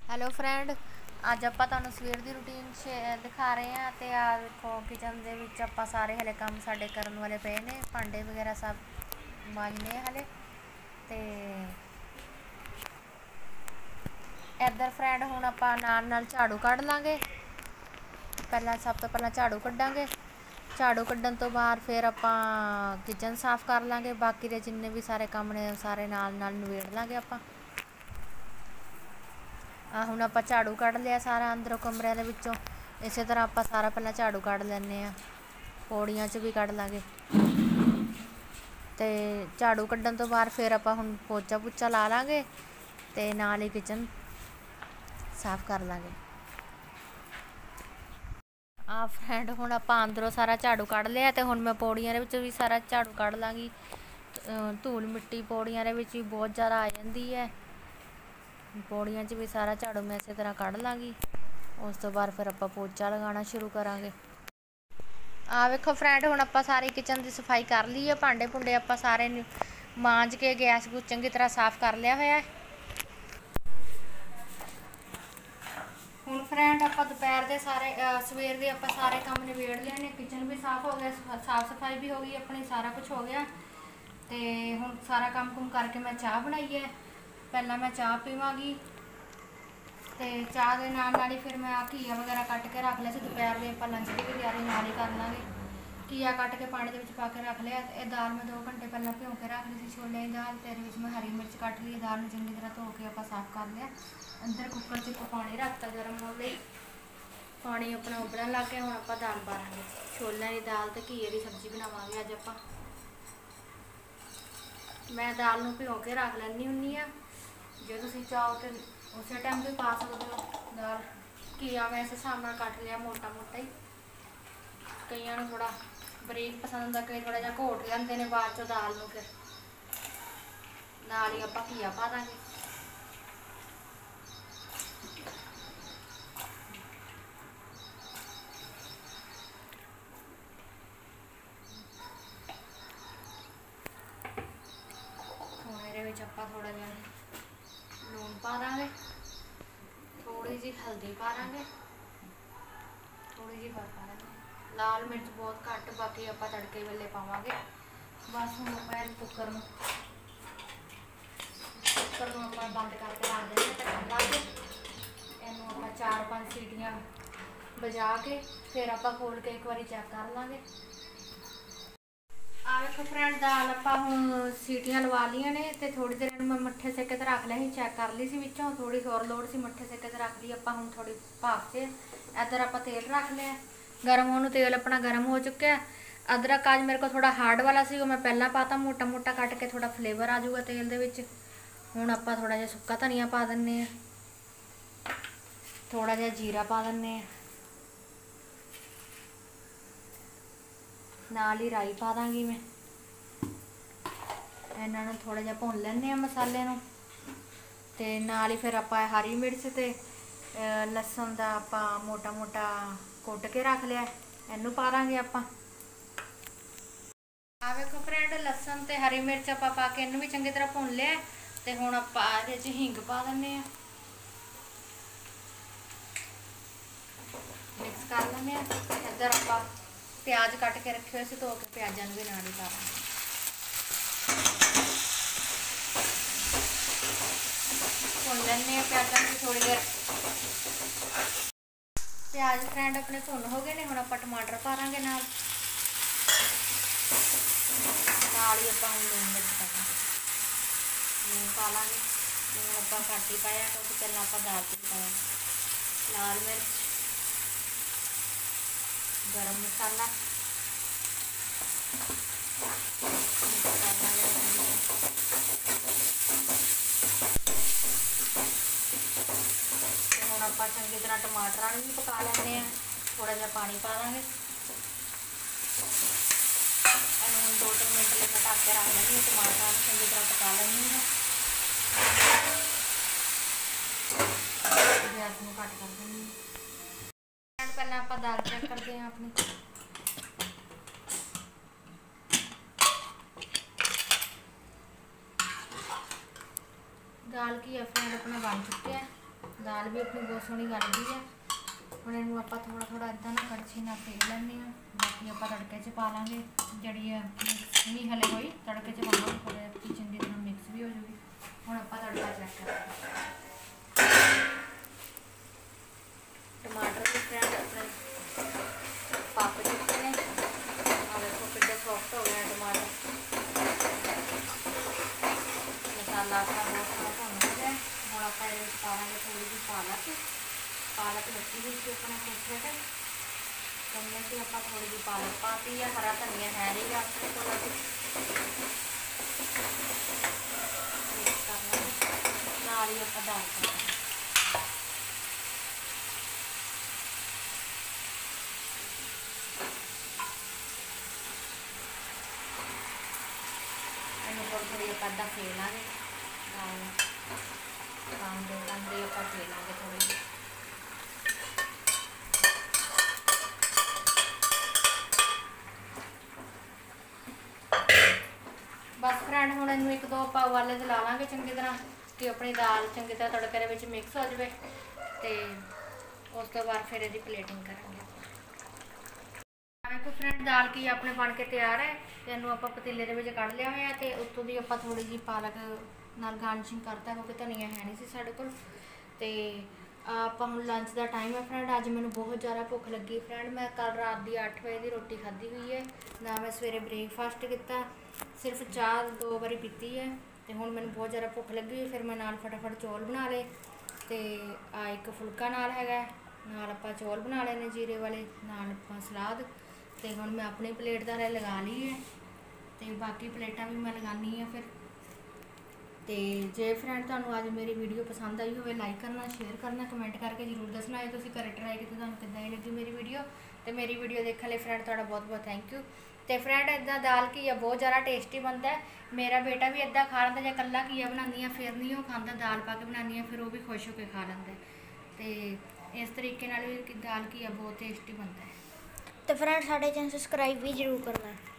Hello friend, ਅੱਜ ਆਪਾਂ ਤੁਹਾਨੂੰ ਸਵੇਰ ਦੀ ਰੂਟੀਨ ਦਿਖਾ ਰਹੇ ਹਾਂ। ਤੇ ਆ ਦੇਖੋ ਕਿਚਨ ਦੇ ਵਿੱਚ ਆਪਾਂ ਸਾਰੇ ਹਲੇ ਕੰਮ ਸਾਡੇ ਕਰਨ ਵਾਲੇ ਪਏ ਨੇ, ਭਾਂਡੇ ਵਗੈਰਾ ਸਭ ਮਾਂਜਨੇ ਹਲੇ। ਤੇ ਇੱਧਰ ਫਰੈਂਡ ਹੁਣ ਆਪਾਂ ਨਾਲ ਝਾੜੂ ਕੱਢ ਲਾਂਗੇ। ਸਭ ਤੋਂ ਪਹਿਲਾਂ ਝਾੜੂ ਕੱਢਾਂਗੇ। ਝਾੜੂ ਕੱਢਣ ਤੋਂ ਬਾਅਦ ਫਿਰ ਆਪਾਂ ਕਿਚਨ ਸਾਫ਼ ਕਰ ਲਾਂਗੇ। ਬਾਕੀ ਦੇ ਜਿੰਨੇ ਵੀ ਸਾਰੇ ਕੰਮ ਨੇ ਸਾਰੇ ਨਾਲ ਨਿਬੇੜ ਲਾਂਗੇ ਆਪਾਂ। ਹੁਣ ਆਪਾਂ ਝਾੜੂ ਕੱਢ ਲਿਆ ਸਾਰਾ ਅੰਦਰੋਂ ਕਮਰਿਆਂ ਦੇ ਵਿੱਚੋਂ। ਇਸੇ ਤਰ੍ਹਾਂ ਆਪਾਂ ਸਾਰਾ ਪਹਿਲਾਂ ਝਾੜੂ ਕੱਢ ਲੈਂਦੇ ਹਾਂ, ਪੌੜੀਆਂ 'ਚ ਵੀ ਕੱਢ ਲਾਂਗੇ। ਤੇ ਝਾੜੂ ਕੱਢਣ ਤੋਂ ਬਾਅਦ ਫਿਰ ਆਪਾਂ ਹੁਣ ਪੋਚਾ ਪੁੱਚਾ ਲਾ ਲਾਂਗੇ ਤੇ ਨਾਲ ਹੀ ਕਿਚਨ ਸਾਫ਼ ਕਰ ਲਾਂਗੇ। ਫਰੈਂਡ ਹੁਣ ਆਪਾਂ ਅੰਦਰੋਂ ਸਾਰਾ ਝਾੜੂ ਕੱਢ ਲਿਆ ਤੇ ਹੁਣ ਮੈਂ ਪੌੜੀਆਂ ਦੇ ਵਿੱਚ ਵੀ ਸਾਰਾ ਝਾੜੂ ਕੱਢ ਲਾਂਗੀ। ਧੂਲ ਮਿੱਟੀ ਪੌੜੀਆਂ ਦੇ ਵਿੱਚ ਵੀ ਬਹੁਤ ਜ਼ਿਆਦਾ ਆ ਜਾਂਦੀ ਹੈ। ਪੌੜੀਆਂ 'ਚ ਵੀ ਸਾਰਾ ਝਾੜੂ ਮੈਂ ਇਸੇ ਤਰ੍ਹਾਂ ਕੱਢ ਲਾਂਗੀ। ਉਸ ਤੋਂ ਬਾਅਦ ਫਿਰ ਆਪਾਂ ਪੋਚਾ ਲਗਾਉਣਾ ਸ਼ੁਰੂ ਕਰਾਂਗੇ। ਵੇਖੋ ਫਰੈਂਡ, ਹੁਣ ਆਪਾਂ ਸਾਰੀ ਕਿਚਨ ਦੀ ਸਫਾਈ ਕਰ ਲਈ ਹੈ। ਭਾਂਡੇ ਭੁੰਡੇ ਆਪਾਂ ਸਾਰੇ ਮਾਂਜ ਕੇ ਗੈਸ ਗੂਸ ਚੰਗੀ ਤਰ੍ਹਾਂ ਸਾਫ਼ ਕਰ ਲਿਆ ਹੋਇਆ। ਹੁਣ ਫਰੈਂਡ ਆਪਾਂ ਦੁਪਹਿਰ ਦੇ ਸਵੇਰ ਦੇ ਆਪਾਂ ਸਾਰੇ ਕੰਮ ਨਿਬੇੜ ਲਏ ਨੇ। ਕਿਚਨ ਵੀ ਸਾਫ਼ ਹੋ ਗਿਆ, ਸਾਫ਼ ਸਫਾਈ ਵੀ ਹੋ ਗਈ ਆਪਣੀ, ਸਾਰਾ ਕੁਝ ਹੋ ਗਿਆ। ਤੇ ਹੁਣ ਸਾਰਾ ਕੰਮ ਕੁਮ ਕਰਕੇ ਮੈਂ ਚਾਹ ਬਣਾਈ ਹੈ। ਪਹਿਲਾਂ ਮੈਂ ਚਾਹ ਪੀਵਾਂਗੀ ਤੇ ਚਾਹ ਦੇ ਨਾਲ ਹੀ ਫਿਰ ਮੈਂ ਘੀਆ ਵਗੈਰਾ ਕੱਟ ਕੇ ਰੱਖ ਲਿਆ ਸੀ। ਦੁਪਹਿਰ ਦੇ ਆਪਾਂ ਲੰਚ ਦੀ ਵੀ ਤਿਆਰੀ ਨਾਲ ਹੀ ਕਰ ਲਾਂਗੇ। ਘੀਆ ਕੱਟ ਕੇ ਪਾਣੀ ਦੇ ਵਿੱਚ ਪਾ ਕੇ ਰੱਖ ਲਿਆ। ਇਹ ਦਾਲ ਮੈਂ 2 ਘੰਟੇ ਪਹਿਲਾਂ ਭਿਓ ਕੇ ਰੱਖ ਲਈ ਸੀ, ਛੋਲਿਆਂ ਦੀ ਦਾਲ। ਤੇ ਇਹਦੇ ਵਿੱਚ ਮੈਂ ਹਰੀ ਮਿਰਚ ਕੱਟ ਲਈ। ਦਾਲ ਨੂੰ ਚੰਗੀ ਤਰ੍ਹਾਂ ਧੋ ਕੇ ਆਪਾਂ ਸਾਫ਼ ਕਰ ਲਿਆ। ਅੰਦਰ ਕੁੱਕਰ 'ਚ ਪਾਣੀ ਰੱਖਤਾ ਗਰਮ ਹੋਣ ਲਈ। ਪਾਣੀ ਆਪਣਾ ਉਬਲਣ ਲੱਗ ਗਿਆ। ਹੁਣ ਆਪਾਂ ਦਾਲ ਪਾ ਲਾਂਗੇ। ਛੋਲਿਆਂ ਦੀ ਦਾਲ ਤੇ ਘੀਏ ਦੀ ਸਬਜ਼ੀ ਬਣਾਵਾਂਗੇ ਅੱਜ ਆਪਾਂ। ਮੈਂ ਦਾਲ ਨੂੰ ਭਿਓ ਕੇ ਰੱਖ ਲੈਂਦੀ ਹੁੰਦੀ ਹਾਂ। ਜੇ ਤੁਸੀਂ ਚਾਹੋ ਤਾਂ ਉਸੇ ਟਾਈਮ ਵੀ ਪਾ ਸਕਦੇ ਹੋ ਦਾਲ। ਘੀਆ ਮੈਂ ਇਸ ਹਿਸਾਬ ਨਾਲ ਕੱਟ ਲਿਆ, ਮੋਟਾ ਮੋਟਾ ਹੀ। ਕਈਆਂ ਨੂੰ ਥੋੜ੍ਹਾ ਬਰੀਕ ਪਸੰਦ ਹੁੰਦਾ, ਕਈ ਥੋੜ੍ਹਾ ਜਿਹਾ ਘੋਟ ਲੈਂਦੇ ਨੇ ਬਾਅਦ 'ਚੋਂ ਦਾਲ ਨੂੰ। ਫਿਰ ਨਾਲ ਹੀ ਆਪਾਂ ਘੀਆ ਪਾ ਦਾਂਗੇ। ਹੁਣ ਇਹਦੇ ਵਿੱਚ ਆਪਾਂ ਥੋੜ੍ਹਾ ਜਿਹਾ ਲੂਣ ਪਾ ਦਾਂਗੇ, ਥੋੜ੍ਹੀ ਜਿਹੀ ਹਲਦੀ ਪਾ ਦਾਂਗੇ, ਥੋੜ੍ਹੀ ਜਿਹੀ ਪਾ ਦਾਂਗੇ ਲਾਲ ਮਿਰਚ ਬਹੁਤ ਘੱਟ। ਬਾਕੀ ਆਪਾਂ ਤੜਕੇ ਵੇਲੇ ਪਾਵਾਂਗੇ। ਬਸ ਹੁਣ ਆਪਾਂ ਕੁੱਕਰ ਨੂੰ ਆਪਾਂ ਬੰਦ ਕਰਕੇ ਰੱਖ ਦਿੰਦੇ ਢੱਕਣ ਲਾ ਕੇ। ਇਹਨੂੰ ਆਪਾਂ 4-5 ਸੀਟੀਆਂ ਵਜਾ ਕੇ ਫਿਰ ਆਪਾਂ ਖੋਲ੍ਹ ਕੇ ਇੱਕ ਵਾਰੀ ਚੈੱਕ ਕਰ ਲਾਂਗੇ। ਵੇਖੋ ਫਰੈਂਡ, ਦਾਲ ਆਪਾਂ ਹੁਣ ਸੀਟੀਆਂ ਲਵਾ ਲਈਆਂ ਨੇ ਤੇ ਥੋੜ੍ਹੀ ਦੇਰ ਇਹਨੂੰ ਮੈਂ ਮੱਠੇ ਸੇਕੇ ਤੇ ਰੱਖ ਲਿਆ ਸੀ। ਚੈੱਕ ਕਰ ਲਈ ਸੀ ਵਿੱਚੋਂ ਥੋੜ੍ਹੀ ਹੋਰ ਲੋੜ ਸੀ, ਮੱਠੇ ਸੇਕੇ ਤੇ ਰੱਖ ਲਈ ਆਪਾਂ। ਹੁਣ ਥੋੜ੍ਹੀ ਭਾਫ 'ਚ ਇੱਧਰ ਆਪਾਂ ਤੇਲ ਰੱਖ ਲਿਆ ਗਰਮ ਹੋਣ ਨੂੰ। ਤੇਲ ਆਪਣਾ ਗਰਮ ਹੋ ਚੁੱਕਿਆ। ਅਦਰਕ ਅੱਜ ਮੇਰੇ ਕੋਲ ਥੋੜ੍ਹਾ ਹਾਰਡ ਵਾਲਾ ਸੀ, ਉਹ ਮੈਂ ਪਹਿਲਾਂ ਪਾਤਾ ਮੋਟਾ ਮੋਟਾ ਕੱਟ ਕੇ, ਥੋੜ੍ਹਾ ਫਲੇਵਰ ਆ ਜਾਊਗਾ ਤੇਲ ਦੇ ਵਿੱਚ। ਹੁਣ ਆਪਾਂ ਥੋੜ੍ਹਾ ਜਿਹਾ ਸੁੱਕਾ ਧਨੀਆ ਪਾ ਦਿੰਦੇ ਹਾਂ, ਥੋੜ੍ਹਾ ਜਿਹਾ ਜੀਰਾ ਪਾ ਦਿੰਦੇ ਹਾਂ, ਨਾਲ ਹੀ ਰਾਈ ਪਾ ਦਾਂਗੀ ਮੈਂ। ਇਹਨਾਂ ਨੂੰ ਥੋੜ੍ਹਾ ਜਿਹਾ ਭੁੰਨ ਲੈਂਦੇ ਹਾਂ ਮਸਾਲੇ ਨੂੰ। ਤੇ ਨਾਲ ਹੀ ਫਿਰ ਆਪਾਂ ਹਰੀ ਮਿਰਚ ਤੇ ਲਸਣ ਦਾ ਆਪਾਂ ਮੋਟਾ ਮੋਟਾ ਕੁੱਟ ਕੇ ਰੱਖ ਲਿਆ, ਇਹਨੂੰ ਪਾ ਦਾਂਗੇ ਆਪਾਂ। ਵੇਖੋ ਫਰੈਂਡ, ਲਸਣ ਤੇ ਹਰੀ ਮਿਰਚ ਆਪਾਂ ਪਾ ਕੇ ਇਹਨੂੰ ਵੀ ਚੰਗੀ ਤਰ੍ਹਾਂ ਭੁੰਨ ਲਿਆ। ਤੇ ਹੁਣ ਆਪਾਂ ਇਹਦੇ 'ਚ ਹਿੰਗ ਪਾ ਦਿੰਦੇ ਹਾਂ, ਮਿਕਸ ਕਰ ਲੈਂਦੇ ਹਾਂ। ਇੱਧਰ ਆਪਾਂ ਪਿਆਜ਼ ਕੱਟ ਕੇ ਰੱਖੇ ਹੋਏ ਸੀ, ਧੋ ਕੇ ਪਿਆਜ਼ਾਂ ਨੂੰ ਵੀ ਨਾਲ ਹੀ ਪਾ ਦਾਂਗੇ। ਭੁੰਨ ਲੈਂਦੇ ਹਾਂ ਪਿਆਜ਼ਾਂ ਨੂੰ ਥੋੜ੍ਹੀ ਦੇਰ। ਪਿਆਜ਼ ਫਰੈਂਡ ਆਪਣੇ ਭੁੰਨ ਹੋ ਗਏ ਨੇ। ਹੁਣ ਆਪਾਂ ਟਮਾਟਰ ਪਾ ਦਾਂਗੇ ਨਾਲ ਹੀ ਆਪਾਂ ਹੁਣ ਲੂਣ ਮਿਰਚ ਪਾ ਦਾਂਗੇ। ਲੂਣ ਪਾ ਲਾਂਗੇ। ਲੂਣ ਆਪਾਂ ਘੱਟ ਹੀ ਪਾਇਆ ਕਿਉਂਕਿ ਪਹਿਲਾਂ ਆਪਾਂ ਦਾਲ 'ਚ ਪਾਇਆ। ਲਾਲ ਮਿਰਚ, ਗਰਮ ਮਸਾਲਾ ਤੇ ਹੁਣ ਆਪਾਂ ਚੰਗੀ ਤਰ੍ਹਾਂ ਟਮਾਟਰਾਂ ਨੂੰ ਵੀ ਪਕਾ ਲੈਂਦੇ ਹਾਂ। ਥੋੜ੍ਹਾ ਜਿਹਾ ਪਾਣੀ ਪਾ ਦਾਂਗੇ। ਇਹਨੂੰ ਹੁਣ 2-3 ਮਿੰਟ ਲਈ ਮੈਂ ਢੱਕ ਕੇ ਰੱਖ ਲੈਂਦੀ ਹਾਂ। ਟਮਾਟਰਾਂ ਨੂੰ ਚੰਗੀ ਤਰ੍ਹਾਂ ਪਕਾ ਲੈਂਦੀ ਹਾਂ। ਗੈਸ ਨੂੰ ਘੱਟ ਕਰ ਦਿੰਦੀ ਹਾਂ। ਪਹਿਲਾਂ ਆਪਾਂ ਦਾਲ ਚੈੱਕ ਕਰਦੇ ਹਾਂ ਆਪਣੀ। ਦਾਲ ਘੀਆ ਫਰੈਂਡ ਆਪਣਾ ਬਣ ਚੁੱਕਿਆ। ਦਾਲ दाल भी अपनी बहुत सोहनी गल गई है। ਹੁਣ ਇਹਨੂੰ ਆਪਾਂ ਥੋੜਾ ਥੋੜਾ ਇਦਾਂ ਨਾ ਕੜਛੀ ਨਾਲ ਫੇਰ ਲੈਂਦੇ ਆ। ਬਾਕੀ ਆਪਾਂ ਤੜਕੇ 'ਚ ਪਾ ਲਾਂਗੇ, ਜਿਹੜੀ ਆ ਨਹੀਂ ਹਲੇ ਹੋਈ ਤੜਕੇ 'ਚ ਪਾਵਾਂਗੇ, ਥੋੜਾ ਕਿ ਚੰਗੀ ਤਰ੍ਹਾਂ ਮਿਕਸ ਵੀ ਹੋ ਜਾਊਗੀ। ਹੁਣ ਆਪਾਂ ਤੜਕਾ ਚੈੱਕ ਕਰਾਂਗੇ। ਟਮਾਟਰ ਵੀ ਫਰੈਂਡ ਆਪਣੇ ਪੱਕ ਚੁੱਕੇ ਨੇ, ਆ ਦੇਖੋ ਕਿੰਨਾ ਸੌਫਟ ਹੋ ਗਿਆ ਟਮਾਟਰ। ਮਸਾਲਾ ਆਪਣਾ ਬਹੁਤ ਸੋਹਣਾ ਭੁੰਨ ਗਿਆ। ਹੁਣ ਆਪਾਂ ਇਹਦੇ ਵਿੱਚ ਪਾਵਾਂਗੇ ਥੋੜੀ ਜਿਹੀ पालक लगी हुई थी अपने कोठे पे, कमरे से आप थोड़ी जी पालक पाती है। हरा धनिया है नहीं अपने को, मिक्स कर लेंगे नाल ही आप दाल पा थोड़ी आप अद्धा फेर लाँगे दाल खाते खाते आप फेर लाँगे थोड़ी जी। बस फ्रेंड ਹੁਣ ਇਹਨੂੰ ਇੱਕ ਦੋ ਆਪਾਂ ਉਬਾਲੇ ਤੇ ਲਾ ਲਾਂਗੇ ਚੰਗੀ ਤਰ੍ਹਾਂ ਕਿ ਆਪਣੀ ਦਾਲ ਚੰਗੀ ਤਰ੍ਹਾਂ ਤੜਕੇ ਦੇ ਵਿੱਚ ਮਿਕਸ ਹੋ ਜਾਵੇ, ਤੇ ਉਸ ਤੋਂ ਬਾਅਦ ਫਿਰ ਇਹਦੀ ਪਲੇਟਿੰਗ ਕਰਾਂਗੇ। ਦੇਖੋ ਫਰੈਂਡ ਦਾਲ ਕੀ ਆਪਣੇ ਬਣ ਕੇ ਤਿਆਰ ਹੈ, ਤੇ ਇਹਨੂੰ ਆਪਾਂ ਪਤੀਲੇ ਦੇ ਵਿੱਚ ਕੱਢ ਲਿਆ ਹੋਇਆ, ਤੇ ਉੱਤੋਂ ਦੀ ਆਪਾਂ ਥੋੜੀ ਜਿਹੀ ਪਾਲਕ ਨਾਲ ਗਾਰਨਿਸ਼ਿੰਗ ਕਰਤਾ ਕਿਉਂਕਿ ਧਨੀਆ ਹੈ ਨਹੀਂ ਸੀ ਸਾਡੇ ਕੋਲ। ਤੇ ਆਪਾਂ ਹੁਣ ਲੰਚ ਦਾ ਟਾਈਮ ਹੈ ਫਰੈਂਡ। ਅੱਜ ਮੈਨੂੰ ਬਹੁਤ ਜ਼ਿਆਦਾ ਭੁੱਖ ਲੱਗੀ ਫਰੈਂਡ। ਮੈਂ ਕੱਲ ਰਾਤ ਦੀ 8 ਵਜੇ ਦੀ ਰੋਟੀ ਖਾਧੀ ਹੋਈ ਹੈ, ਨਾ ਮੈਂ ਸਵੇਰੇ ਬ੍ਰੇਕਫਾਸਟ ਕੀਤਾ, ਸਿਰਫ ਚਾਹ 2 ਵਾਰੀ ਪੀਤੀ ਹੈ। ਤੇ ਹੁਣ ਮੈਨੂੰ ਬਹੁਤ ਜ਼ਿਆਦਾ ਭੁੱਖ ਲੱਗੀ ਹੋਈ, ਫਿਰ ਮੈਂ ਨਾਲ ਫਟਾਫਟ ਚੌਲ ਬਣਾ ਲਏ, ਤੇ ਆ ਇੱਕ ਫੁਲਕਾ ਨਾਲ ਹੈਗਾ, ਨਾਲ ਆਪਾਂ ਚੌਲ ਬਣਾ ਲਏ ਨੇ ਜੀਰੇ ਵਾਲੇ, ਨਾਲ ਆਪਾਂ ਸਲਾਦ। ਤੇ ਹੁਣ ਮੈਂ ਆਪਣੀ ਪਲੇਟ ਦਾ ਲਗਾ ਲਈ ਹੈ, ਤੇ ਬਾਕੀ ਪਲੇਟਾਂ ਵੀ ਮੈਂ ਲਗਾਉਣੀ ਆ ਫਿਰ। ਤੇ ਜੇ ਫਰੈਂਡ ਤੁਹਾਨੂੰ ਅੱਜ ਮੇਰੀ ਵੀਡੀਓ ਪਸੰਦ ਆਈ ਹੋਵੇ, ਲਾਈਕ ਕਰਨਾ, ਸ਼ੇਅਰ ਕਰਨਾ, ਕਮੈਂਟ ਕਰਕੇ ਜ਼ਰੂਰ ਦੱਸਣਾ ਹੈ ਤੁਸੀਂ ਘਰੇ ਟਰਾਈ ਕੀਤੀ ਤੁਹਾਨੂੰ ਕਿੱਦਾਂ ਹੀ ਲੱਗੀ ਮੇਰੀ ਵੀਡੀਓ। ਤੇ ਮੇਰੀ ਵੀਡੀਓ ਦੇਖਣ ਲਈ ਫਰੈਂਡ ਤੁਹਾਡਾ ਬਹੁਤ ਬਹੁਤ ਥੈਂਕ ਯੂ। ਤੇ ਫਰੈਂਡ ਇੱਦਾਂ ਦਾਲ ਘੀਆ ਬਹੁਤ ਜ਼ਿਆਦਾ ਟੇਸਟੀ ਬਣਦਾ ਹੈ। ਮੇਰਾ ਬੇਟਾ ਵੀ ਇੱਦਾਂ ਖਾ ਲੈਂਦਾ, ਜੇ ਇਕੱਲਾ ਘੀਆ ਬਣਾਉਂਦੀ ਹਾਂ ਫਿਰ ਨਹੀਂ ਉਹ ਖਾਂਦਾ, ਦਾਲ ਪਾ ਕੇ ਬਣਾਉਂਦੀ ਹਾਂ ਫਿਰ ਉਹ ਵੀ ਖੁਸ਼ ਹੋ ਕੇ ਖਾ ਲੈਂਦਾ। ਤੇ ਇਸ ਤਰੀਕੇ ਨਾਲ ਵੀ ਦਾਲ ਘੀਆ ਬਹੁਤ ਟੇਸਟੀ ਬਣਦਾ ਹੈ। ਤੇ ਫਰੈਂਡ ਸਾਡੇ ਚੈਨਲ ਸਬਸਕ੍ਰਾਈਬ ਵੀ ਜ਼ਰੂਰ ਕਰਨਾ।